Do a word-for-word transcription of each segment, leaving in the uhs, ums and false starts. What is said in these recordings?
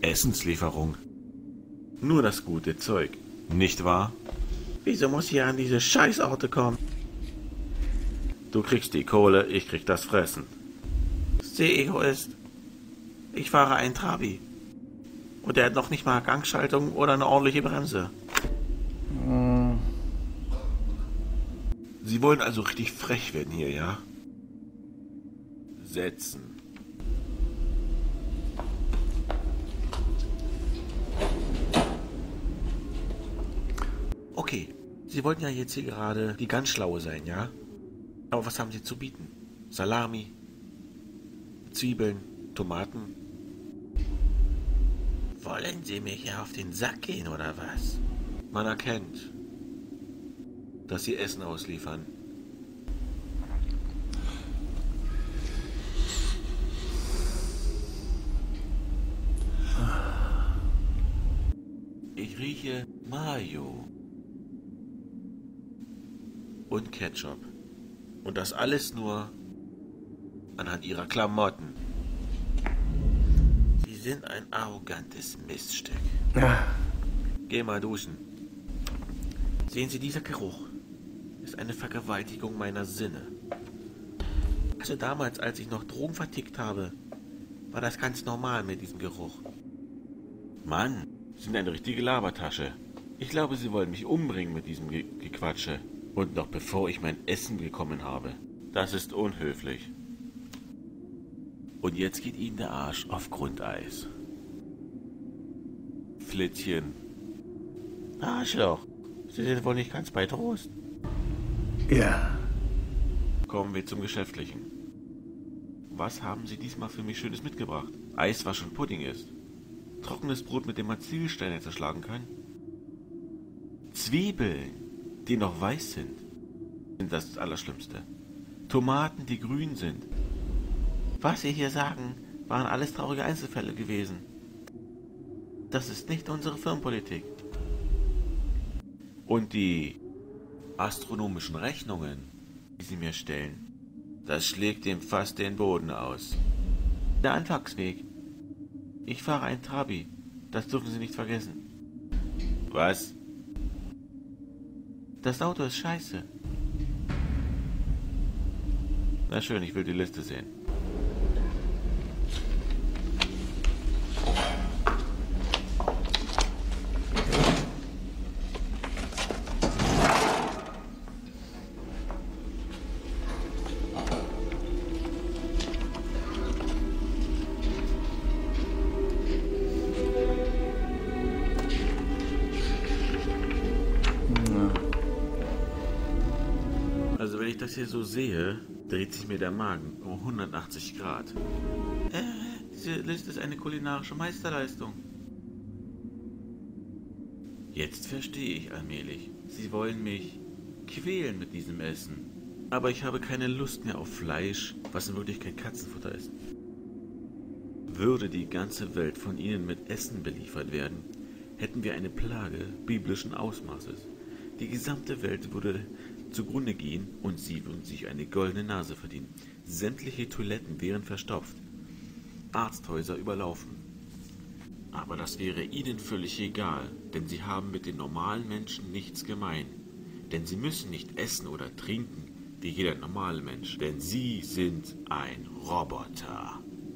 Essenslieferung. Nur das gute Zeug, nicht wahr? Wieso muss hier an diese Scheißorte kommen? Du kriegst die Kohle, ich krieg das Fressen. Seeegoist. Ich fahre einen Trabi. Und der hat noch nicht mal Gangschaltung oder eine ordentliche Bremse. Hm. Sie wollen also richtig frech werden hier, ja? Setzen. Okay, Sie wollten ja jetzt hier gerade die ganz Schlaue sein, ja? Aber was haben Sie zu bieten? Salami, Zwiebeln, Tomaten? Wollen Sie mich hier auf den Sack gehen, oder was? Man erkennt, dass Sie Essen ausliefern. Ich rieche Mayo und Ketchup. Und das alles nur anhand Ihrer Klamotten. Sie sind ein arrogantes Miststück. Ja. Geh mal duschen. Sehen Sie, dieser Geruch ist eine Vergewaltigung meiner Sinne. Also damals, als ich noch Drogen vertickt habe, war das ganz normal mit diesem Geruch. Mann, Sie sind eine richtige Labertasche. Ich glaube, Sie wollen mich umbringen mit diesem Ge Gequatsche. Und noch bevor ich mein Essen bekommen habe. Das ist unhöflich. Und jetzt geht Ihnen der Arsch auf Grundeis. Flittchen. Arschloch. Sie sind wohl nicht ganz bei Trost. Ja. Kommen wir zum Geschäftlichen. Was haben Sie diesmal für mich Schönes mitgebracht? Eis, was schon Pudding ist. Trockenes Brot, mit dem man Zwiebelsteine zerschlagen kann. Zwiebeln, die noch weiß sind, sind das Allerschlimmste. Tomaten, die grün sind. Was Sie hier sagen, waren alles traurige Einzelfälle gewesen. Das ist nicht unsere Firmenpolitik. Und die astronomischen Rechnungen, die Sie mir stellen, das schlägt dem fast den Boden aus. Der Anfangsweg. Ich fahre ein Trabi. Das dürfen Sie nicht vergessen. Was? Das Auto ist scheiße. Na schön, ich will die Liste sehen. Also wenn ich das hier so sehe, dreht sich mir der Magen um hundertachtzig Grad. Äh, diese Liste ist eine kulinarische Meisterleistung. Jetzt verstehe ich allmählich. Sie wollen mich quälen mit diesem Essen. Aber ich habe keine Lust mehr auf Fleisch, was in Wirklichkeit Katzenfutter ist. Würde die ganze Welt von Ihnen mit Essen beliefert werden, hätten wir eine Plage biblischen Ausmaßes. Die gesamte Welt würde zugrunde gehen und Sie würden sich eine goldene Nase verdienen. Sämtliche Toiletten wären verstopft, Arzthäuser überlaufen. Aber das wäre Ihnen völlig egal, denn Sie haben mit den normalen Menschen nichts gemein. Denn Sie müssen nicht essen oder trinken wie jeder normale Mensch, denn Sie sind ein Roboter.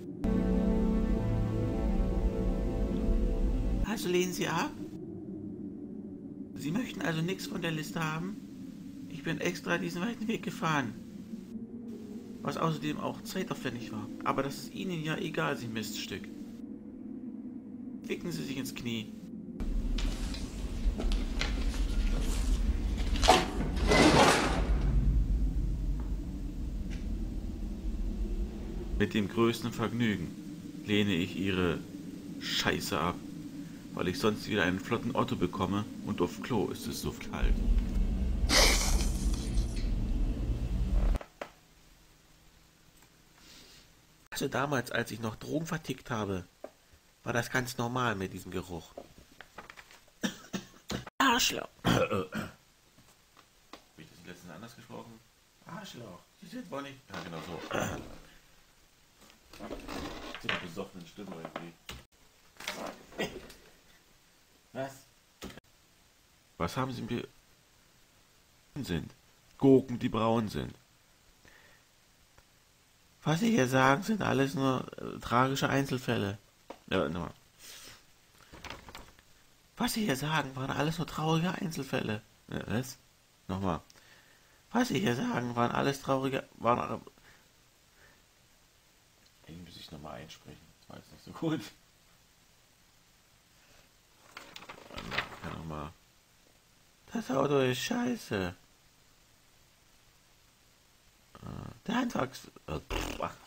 Also lehnen Sie ab? Sie möchten also nichts von der Liste haben? Ich bin extra diesen weiten Weg gefahren. Was außerdem auch zeitaufwendig war. Aber das ist Ihnen ja egal, Sie Miststück. Ficken Sie sich ins Knie. Mit dem größten Vergnügen lehne ich Ihre Scheiße ab, weil ich sonst wieder einen flotten Otto bekomme und auf Klo ist es so kalt. Also damals, als ich noch Drogen vertickt habe, war das ganz normal mit diesem Geruch. Arschloch. Habe ich das letztens anders gesprochen? Arschloch. Sie sind wohl nicht... Ja, genau so. Zu einer besoffenen Stimme irgendwie. Was? Was haben Sie mir sind? Gurken, die braun sind. Was Sie hier sagen, sind alles nur äh, tragische Einzelfälle. Ja, nochmal. Was Sie hier sagen, waren alles nur traurige Einzelfälle. Ja, was? Nochmal. Was Sie hier sagen, waren alles traurige... Waren, ich muss ich nochmal einsprechen. Das war jetzt nicht so gut. Ja, nochmal. Das Auto ist scheiße. Der Handwerks... Äh, pff, ach.